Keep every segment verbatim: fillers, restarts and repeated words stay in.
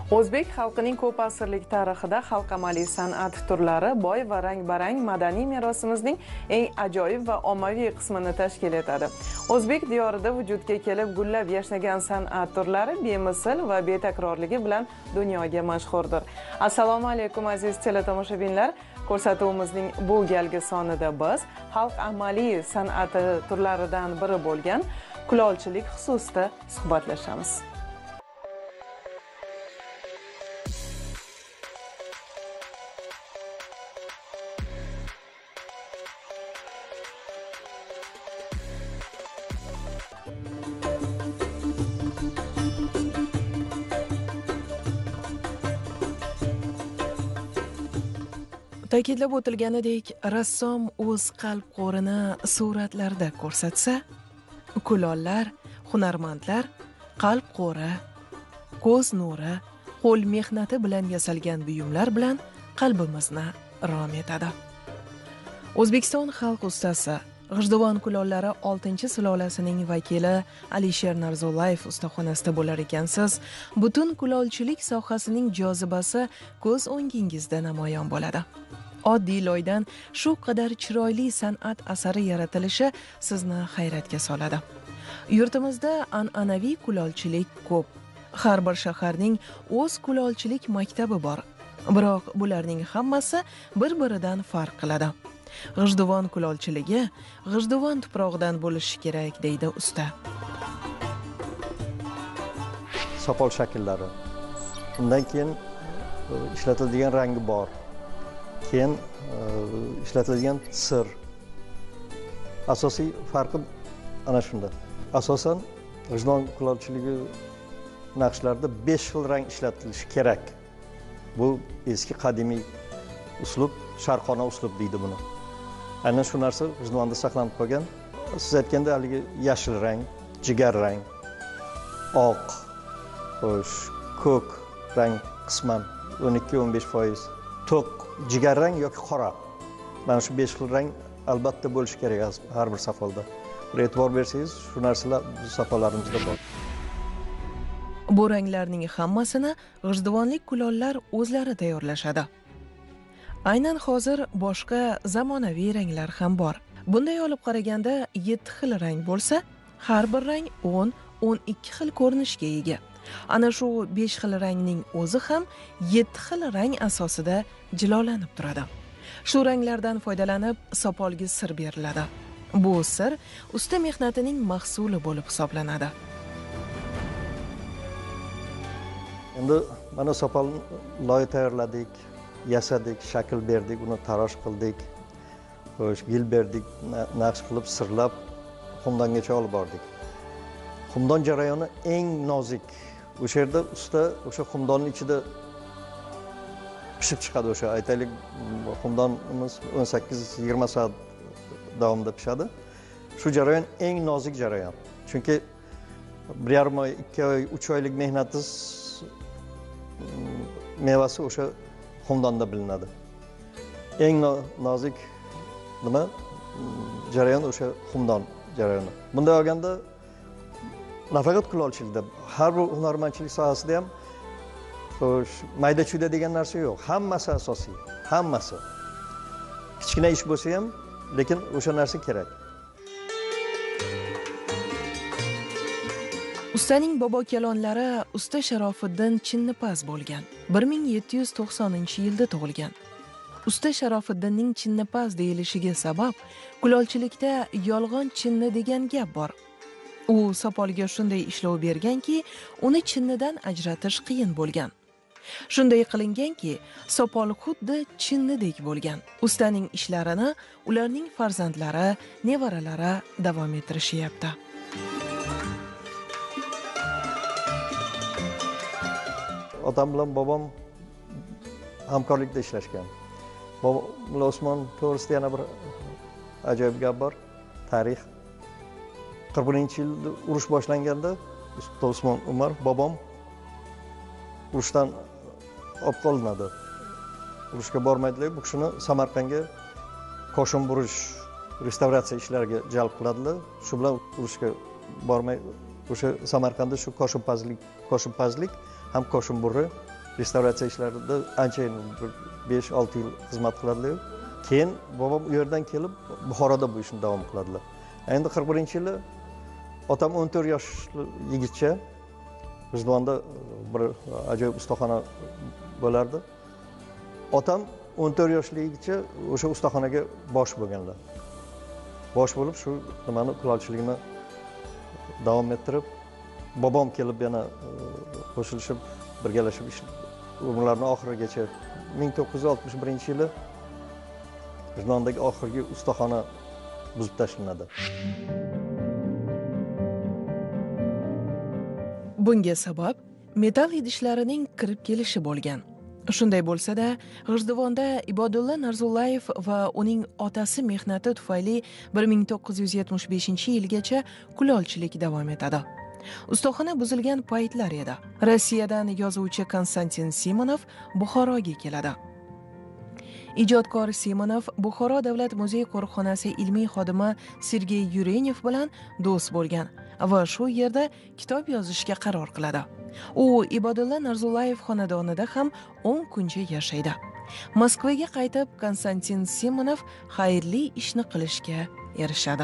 O'zbek xalqining ko'p asrlik tarixida xalq amaliy san'at turlari boy va rang-barang madaniy merosimizning eng ajoyib va ommaviy qismini tashkil etadi. O'zbek diyorida vujudga kelib gullab yashnagan san'at turlari bemisl va betakrorligi bilan dunyoga mashhurdir. Assalomu alaykum aziz teletomoshabinlar. Ko'rsatuvimizning bu galgi sonida biz xalq amaliy san'ati turlaridan biri bo'lgan kulolchilik xususida suhbatlashamiz. Ta'kidlab o'tilganidek, rassom o'z qalb qo'rini suratlarda ko'rsatsa, kulollar, hunarmandlar qalb qo'ri, ko'z nuri, qo'l mehnati bilan yasalgan buyumlar bilan qalbimizni rom etadi. O'zbekiston xalq ustasi G'ijduvon kulollari oltinchi sulolasining vakili Alisher Narzollayev ustaxonasida bo'lar ekansiz, butun kulolchilik sohasining jozibasi ko'z o'ngingizda namoyon bo'ladi. Oddiy loydan shu qadar chiroyli san'at asari yaratilishi sizni hayratga soladi. Yurtimizda an'anaviy kulolchilik ko'p. Har bir shaharning o'z kulolchilik maktabi bor. Biroq bularning hammasi bir-biridan farq qiladi. G'ijduvon kulolchiligi G'ijduvon tuprog'idan bo'lishi kerak, deydi usta. Sopol shakllari. Undan keyin ishlatiladigan rangi bor. Keyin ishlatiladigan sir. Asosiy farqi ana shunda. Asosan G'ijduvon kulolchiligi naqshlarida besh xil rang ishlatilishi kerak. Bu eski qadimiy uslub, sharqona uslub deydi buni. Aynan shu narsa G'ijduvonda saqlanib qolgan. Siz aytganda haligi yashil rang, jigar rang, oq, xo'sh, ko'k rang qisman o'n ikki o'n besh foiz, to'q jigar rang yoki qora. Mana shu besh xil rang albatta bo'lishi kerak har bir safolda. Bir e'tibor bersangiz, shu narsalar safolarimizda bor. Bu ranglarning hammasini g'ijduvonlik kulollar o'zlari tayyorlashadi. Aynan hozir boshqa zamonaviy ranglar ham bor. Bunday olib qaraganda yetti xil rang bo'lsa, har bir rang o'n o'n ikki xil ko'rinishga ega. Ana shu besh xil rangning o'zi ham yetti xil rang asosida jilolanib turadi. Shu ranglardan foydalanib sopolga sir beriladi. Bu sir usta mehnatining mahsuli bo'lib hisoblanadi. Endi mana sopolni loy tayyorladik, yasadik, shakl berdik, uni tarosh qildik, xo'sh, gil berdik, naqsh qilib sirlab xumdongacha olib bordik. Xumdon jarayoni eng nozik. O'sha yerda usta o'sha xumdonning ichida pishib chiqadi. O'sha aytaylik, xumdonimiz o'n sakkiz yigirma soat davomida pishadi. Shu jarayon eng nozik jarayon. Chunki bir yarim oy, ikki oy, uch oylik mehnatingiz mevasi o'sha xumdonda bilinadi. Eng nozik nima? Jarayon o'sha xumdon jarayoni. Bunday olganda nafaqat kulolchilikda, har bir hunarmandchilik sohasida ham xo'sh, mayda-chuyda degan narsa yo'q. Hammasi asosiy, hammasi. Kichkina ish bo'lsa ham, lekin o'sha narsa kerak. Ustaning bobo kelonlari usta Sharofiddin Chinnipaz bo'lgan. bir ming yetti yuz to'qsoninchi yilda tug'ilgan. Usta Sharofiddinning Chinnipaz deyilishiga sabab kulolchilikda yolg'on chinni degan gap bor. U sopolga shunday ishlov berganki, uni chinnidan ajratish qiyin bo'lgan. Shunday qilinganki, sopol xuddi chinnidek bo'lgan. Ustaning ishlarini ularning farzandlari, nevaralari davom ettirishyapti. Otam bilan bobom hamkorlikda ishlashgan. Bobom Osmon to'g'risida yana bir ajoyib gap bor. Tarix. qirq birinchi yilda urush boshlanganda usta Osmon Umar bobom urushdan olib qolinadi. Urushga bormaydilar. Bu kishini Samarqandga qo'shin burish, restavratsiya ishlariga jalb qiladilar. Shu bilan urushga bormay o'sha Samarqandda shu qo'shinpazlik, qo'shinpazlik ham qo'shin burri restavratsiya ishlarida anchayin bir besh olti yil xizmat qiladilar. Keyin bobom u yerdan kelib Buxoroda bu ishni davom qiladilar. Endi qirq birinchi yili otam o'n to'rt yoshli yigitcha G'ijduvonda bir ajoyib ustaxona bo'lardi. Otam o'n to'rt yoshli yigitcha o'sha ustaxonaga bosh bo'lganlar. Bosh bo'lib shu nimani kulolchiligini davom ettirib, bobom kelib yana qo'shilishib, birgalashib ish umrlarining oxirigacha ming to'qqiz yuz oltmish birinchi yili G'ijduvondagi oxirgi ustaxona buzib tashlanadi. Bunga sabab metall idishlarining kirib kelishi bo'lgan. Shunday bo'lsa-da, G'ijduvonda Ibodulla Narzullayev va uning otasi mehnati tufayli bir ming to'qqiz yuz yetmish beshinchi yilgacha kulolchilik davom etadi. Ustaxona buzilgan paytlar edi. Rossiyadan yozuvchi Konstantin Simonov Buxoroga keladi. Ijodkor Simonov Buxoro davlat muzey qo'riqxonasi ilmiy xodimi Sergey Yurenev bilan do'st bo'lgan va shu yerda kitob yozishga qaror qiladi. U Ibodulla Narzullayev xonadonida ham o'n kuncha yashaydi. Moskvaga qaytib, Konstantin Simonov xayrli ishni qilishga erishadi.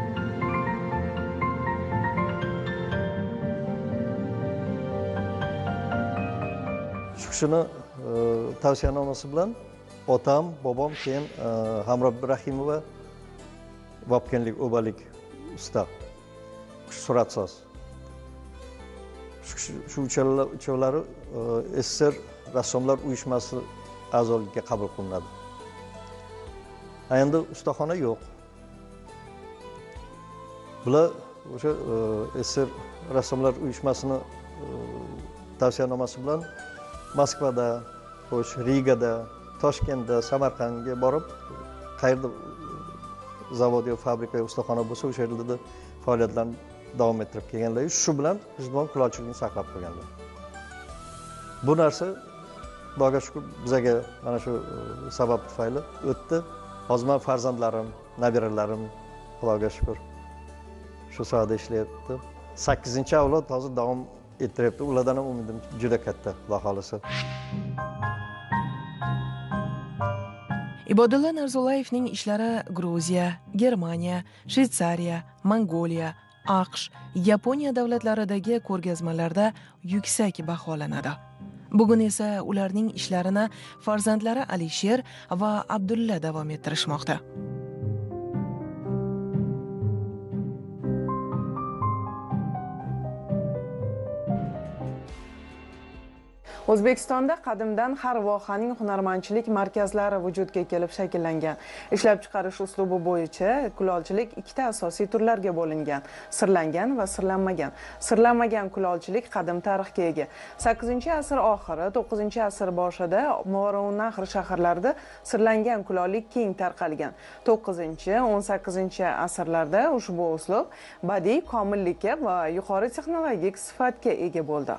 Shu kishini tavsiyanomasi bilan otam, bobom, keyin Hamro Ibrahimova vobkenlik, o'balik usta, suratsoz. Shu uchalari S S R rassomlar uyushmasi a'zoligiga qabul qilinadi. Endi ustaxona yo'q. Bular o'sha S S R rassomlar uyushmasini tavsiyanomasi bilan Moskvada, xo'sh, Rigada, Toshkentda, Samarqandga borib, qayerda zavod yo fabrika yo ustaxona bo'lsa, o'sha yerda faoliyatlarni davom ettirib kelganlar. Shu bilan G'ijduvon kulolchiligini saqlab qolganlar. Bu narsa Xudoga shukr bizga mana shu sabab tufayli o'tdi. Hozir men farzandlarim, nabiralarim Xudoga shukr shu sohada ishlayapti. sakkizinchi avlod hozir davom ettiryapti. Ulardan ham umidim juda katta, Xudo xolisa. Ibodulla Narzulayevning ishlari Gruziya, Germaniya, Shveysariya, Mongoliya, AQSh, Yaponiya davlatlaridagi ko'rgazmalarda yuksak baholanadi. Bugun esa ularning ishlarini farzandlari Alisher va Abdulla davom ettirishmoqda. O'zbekistonda qadimdan har vohaning hunarmandchilik markazlari vujudga kelib shakllangan. Ishlab chiqarish uslubi bo'yicha kulolchilik ikkita asosiy turlarga bo'lingan: sirlangan va sirlanmagan. Sirlanmagan kulolchilik qadim tarixga ega. sakkizinchi asr oxiri, to'qqizinchi asr boshida Movarounnahr shaharlarida sirlangan kulollik keng tarqalgan. to'qqizinchi o'n sakkizinchi asrlarda ushbu uslub badiiy komillikka va yuqori texnologik sifatga ega bo'ldi.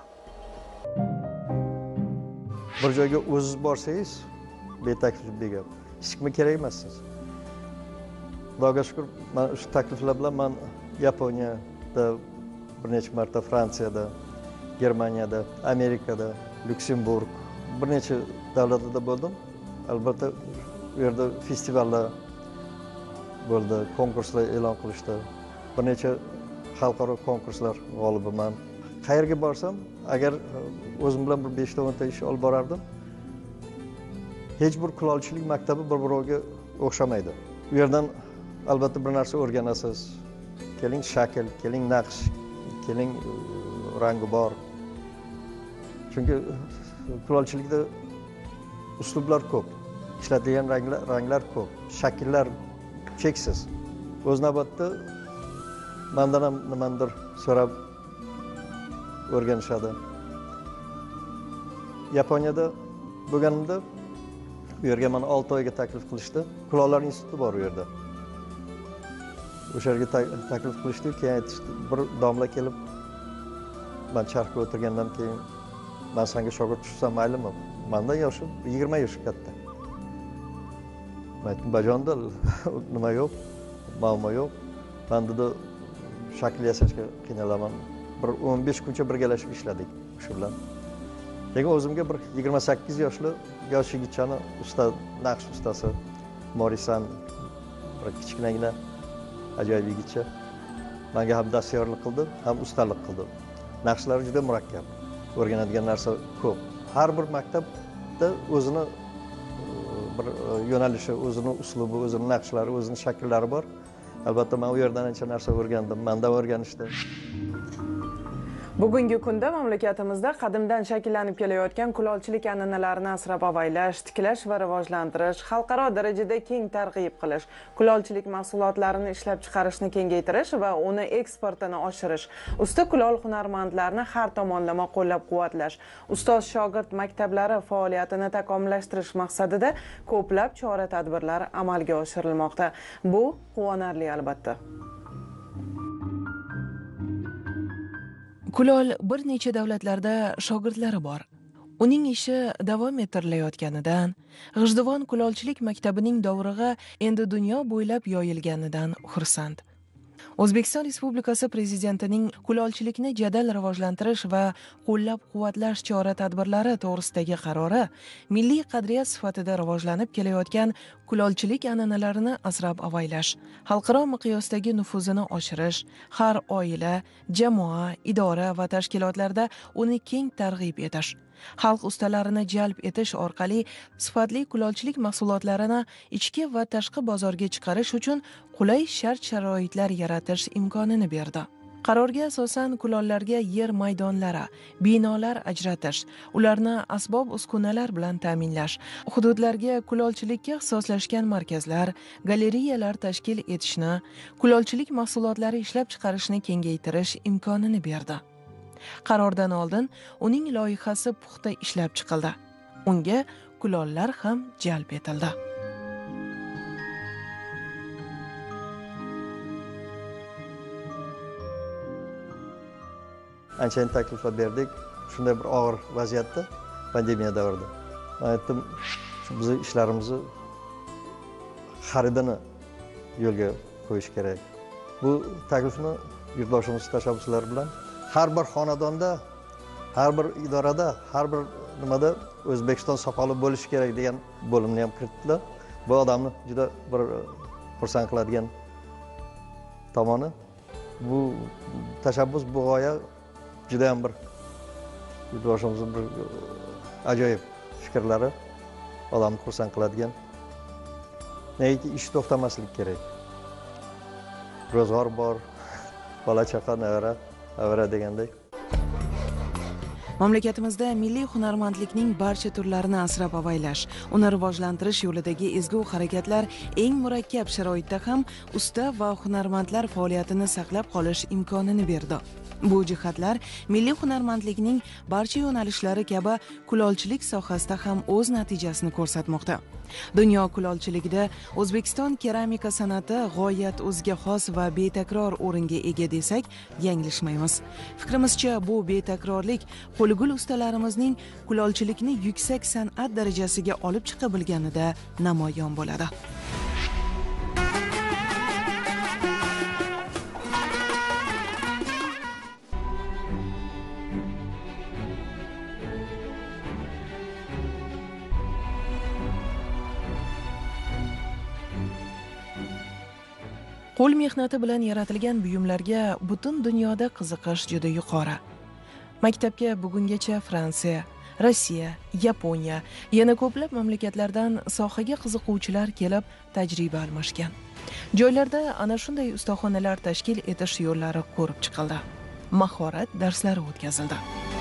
Bir joyga o'ziz borsangiz, betaklif begap, hech kimga kerak emassiz. Xudoga shukr, men shu takliflar bilan men Yaponiyada bir necha marta, Fransiyada, Germaniyada, Amerikada, Lyuksemburg, bir necha davlatlarda bo'ldim. Albatta, u yerda festivallar bo'ldi, konkurslar e'lon qilishdi. Bir necha xalqaro konkurslar g'olibiman. Qayerga borsam, agar o'zim bilan bir besh ta o'n ta ish olib borardim, hech bir kulolchilik maktabi bir-biriga o'xshamaydi. U yerdan albatta bir narsa o'rganasiz. Keling shakl, keling naqsh, keling rangi bor. Chunki kulolchilikda uslublar ko'p, ishlatilgan ranglar, ranglar ko'p, shakllar cheksiz. O'z navbatda mendan ham nimadir so'rab o'rganishadi. Yaponiyada bo'lganimda bu yerga meni olti oyga taklif qilishdi. Kulollar instituti bor u yerda. O'sha yerga taklif qilishdi, keyin aytishdi, bir domla kelib, men charxga o'tirgandan keyin men senga shogird tushsam maylimi? Mendan yoshim yigirma yosh katta. Men aytdim, bajonda nima yo'q, muammo yo'q. Men dedi shakl yasashga qiynalaman. Bir o'n besh kuncha birgalashib ishladik shu bilan. lekin o'zimga bir yigirma sakkiz yoshli yosh yigitchani usta, naqsh ustasi Morisan, bir kichkinagina ajoyib yigitcha menga ham dastyorlik qildi, ham ustalik qildi. Naqshlari juda murakkab, o'rganadigan narsa ko'p. Har bir maktabda o'zini bir yo'nalishi, o'zini uslubi, o'zini naqshlari, o'zini shakllari bor. Albatta men u yerdan ancha narsa o'rgandim, mendan o'rganishdi. Bugungi kunda mamlakatimizda qadimdan shakllanib kelayotgan kulolchilik an'analarini asrab-avaylash, tiklash va rivojlantirish, xalqaro darajada keng targ'ib qilish, kulolchilik mahsulotlarini ishlab chiqarishni kengaytirish va uni eksportini oshirish, usta kulol hunarmandlarni har tomonlama qo'llab-quvvatlash, ustoz-shogird maktablari faoliyatini takomillashtirish maqsadida ko'plab chora-tadbirlar amalga oshirilmoqda. Bu quvonarli albatta. Kulol bir necha davlatlarda shogirdlari bor. Uning ishi davom ettirilayotganidan, G'ijduvon kulolchilik maktabining dovrig'i endi dunyo bo'ylab yoyilganidan xursand. O'zbekiston Respublikasi Prezidentining kulolchilikni jadal rivojlantirish va qo'llab-quvvatlash chora-tadbirlari to'g'risidagi qarori milliy qadriyat sifatida rivojlanib kelayotgan kulolchilik an'analarini asrab-avaylash, xalqaro miqyosdagi nufuzini oshirish, har oila, jamoa, idora va tashkilotlarda uni keng targ'ib etish, xalq ustalarini jalb etish orqali sifatli kulolchilik mahsulotlarini ichki va tashqi bozorga chiqarish uchun qulay shart-sharoitlar yaratish imkonini berdi. Qarorga asosan kulollarga yer maydonlari, binolar ajratish, ularni asbob-uskunalar bilan ta'minlash, hududlarga kulolchilikka ixtisoslashgan markazlar, galereyalar tashkil etishni, kulolchilik mahsulotlari ishlab chiqarishni kengaytirish imkonini berdi. Qarordan oldin uning loyihasi puxta ishlab chiqildi. Unga kulollar ham jalb etildi. Anchayin takliflar berdik. Shunday bir og'ir vaziyatda, pandemiya davrida. Men aytdim, shu bizning ishlarimizni xaridini yo'lga qo'yish kerak. Bu taklifni yurtdoshimiz tashabbuslar bilan har bir xonadonda, har bir idorada, har bir nimada O'zbekiston soqoli bo'lishi kerak degan bo'limni ham kiritdilar. Bu odamni juda bir xursand qiladigan tomoni. Bu tashabbus, bu g'oya juda ham bir yurtdoshimizning bir ajoyib fikrlari odamni xursand qiladigan. Negaki ish to'xtamaslik kerak. Ro'zg'or bor, bola chaqa, nevara, avara degandek. Mamlakatimizda milliy hunarmandlikning barcha turlarini asrab-avaylash, uni rivojlantirish yo'lidagi ezgu harakatlar eng murakkab sharoitda ham usta va hunarmandlar faoliyatini saqlab qolish imkonini berdi. Bu jihatlar milliy hunarmandlikning barcha yo'nalishlari kabi kulolchilik sohasida ham o'z natijasini ko'rsatmoqda. Dunyo kulolchiligida O'zbekiston keramika san'ati g'oyat o'ziga xos va betakror o'ringa ega desak, yanglishmaymiz. Fikrimizcha, bu betakrorlik qo'ligul ustalarimizning kulolchilikni yuksak san'at darajasiga olib chiqa bilganida namoyon bo'ladi. Qo'l mehnati bilan yaratilgan buyumlarga butun dunyoda qiziqish juda yuqori. Maktabga bugungacha Fransiya, Rossiya, Yaponiya, yana ko'plab mamlakatlardan sohaga qiziquvchilar kelib tajriba almashgan. Joylarda ana shunday ustaxonalar tashkil etish yo'llari ko'rib chiqildi. Mahorat darslari o'tkazildi.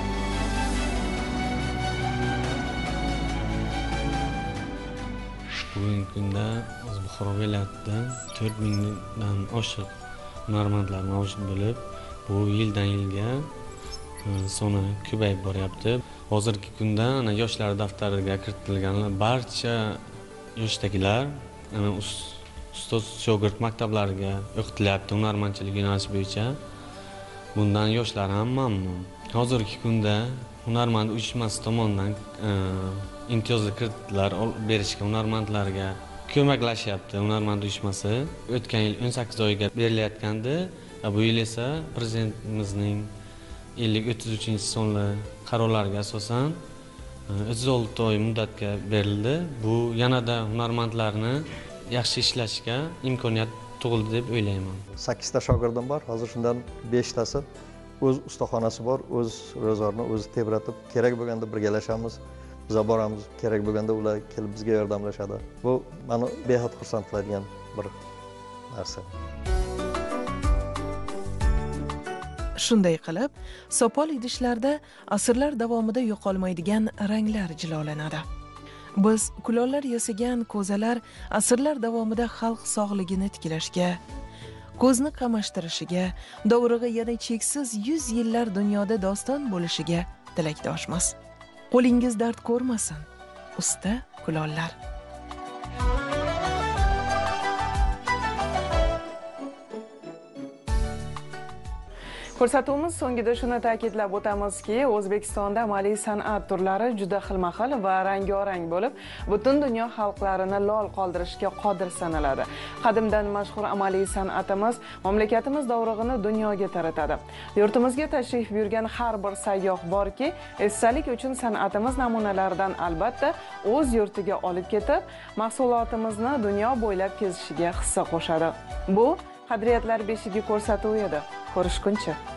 Bugungi kunda Buxoro viloyatida to'rt mingdan oshiq hunarmandlar mavjud bo'lib, bu yildan yilga soni ko'payib boryapti. Hozirgi kunda ana yoshlar daftariga kiritilgan barcha yoshdagilar ana ustoz shogird maktablariga o'qitilyapti hunarmandchilik yo'nalishi bo'yicha. Bundan yoshlar ham mamnun. Hozirgi kunda hunarmand uyushmasi tomonidan imtiyozli kreditlar berishga hunarmandlarga ko'maklashyapti hunarmand uyushmasi. O'tgan yil o'n sakkiz oyga berilayotgandi. Bu yil esa prezidentimizning ellik o'ttiz uchinchi sonli qarorlariga asosan uch oy muddatga berildi. Bu yanada hunarmandlarni yaxshi ishlashga imkoniyat tug'ildi deb o'ylayman. sakkizta shogirdim bor. Hozir shundan beshtasi o'z ustaxonasi bor, o'z ro'zg'orini o'zi tebratib, kerak bo'lganda birgalashamiz. Biz boramiz, kerak bo'lganda ular kelib bizga yordamlashadi. Bu meni behad xursand qiladigan bir narsa. Shunday qilib, sopol idishlarda asrlar davomida yo'qolmaydigan ranglar jilolanadi. Biz kulollar yasagan ko'zalar asrlar davomida xalq sog'ligini tiklashga, ko'zni qamashtirishiga, dovrug'i yana cheksiz yuz yillar dunyoda doston bo'lishiga tilakdoshmiz. Qo'lingiz dard ko'rmasin, usta kulollar. Ko'rsatuvimiz so'ngida shuni ta'kidlab o'tamizki, O'zbekistonda amaliy san'at turlari juda xilma-xil va rang-orang bo'lib, butun dunyo xalqlarini lol qoldirishga qodir sanaladi. Qadimdan mashhur amaliy san'atimiz mamlakatimiz dovrug'ini dunyoga taratadi. Yurtimizga tashrif buyurgan har bir sayyoh borki, esdalik uchun san'atimiz namunalaridan albatta o'z yurtiga olib ketib, mahsulotimizni dunyo bo'ylab kezishiga hissa qo'shadi. Bu qadriyatlar beshigi ko'rsatuvi edi. Ko'rishguncha.